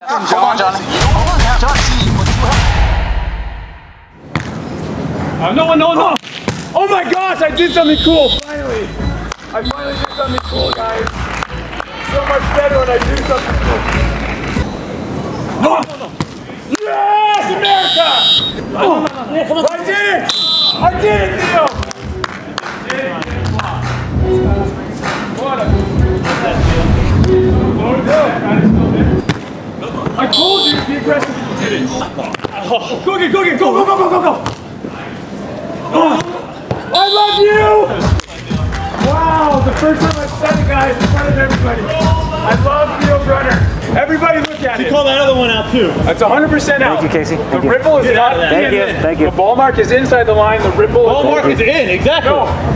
Hold on, Johnny. Hold on, John. No. Oh my gosh, I did something cool, finally. I finally did something cool, guys. So much better when I do something cool. No. Yes, America! Oh, come on. I did it, Theo! I told you to be aggressive. You did it. Go. I love you! Wow, the first time I've said it, guys, in front of everybody. I love Theo Brunner. Everybody look at it. You call that other one out too. That's 100% out. Thank you, Casey. The ripple is not in. Thank you. The ball mark is inside the line. The ripple Ball mark is in, exactly. No,